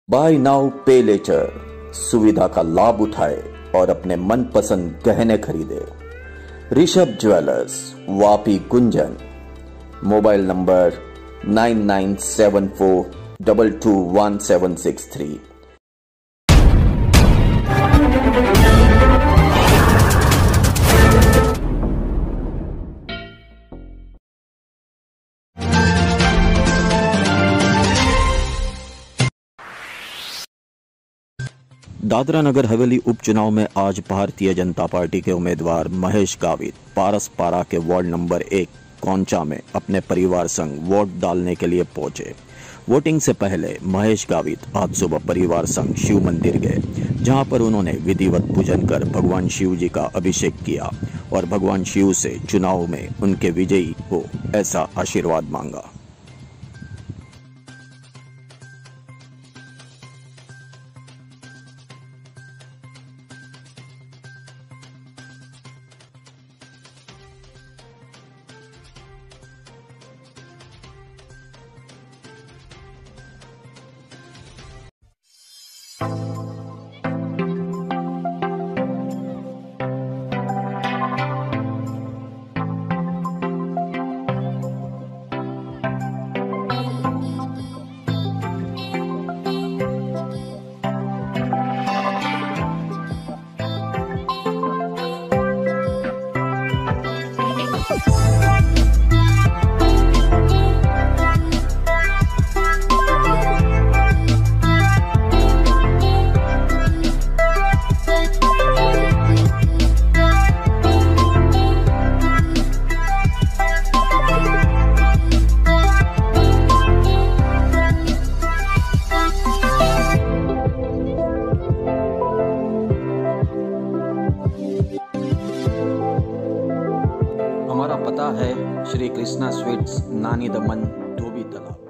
Bye now पे letter सुविधा का लाभ उठाए और अपने मनपसंद गहने खरीदे। Rishabh jewellers, Vapi Gunjan. Mobile number 9974221763। Dadra Nagar Haveli उपचुनाव में आज भारतीय जनता पार्टी के उम्मीदवार महेश गावित पारसपारा के वार्ड नंबर 1 कौंचा में अपने परिवार संग वोट डालने के लिए पहुंचे। वोटिंग से पहले महेश गावित आज सुबह परिवार संग शिव मंदिर गए, जहां पर उन्होंने विधिवत पूजन कर भगवान शिव जी का अभिषेक किया और भगवान शिव से चुनाव में उनके विजयी हो ऐसा आशीर्वाद मांगा। हमारा पता है श्री कृष्णा स्वीट्स, नानी दमन, धोबी तालाब।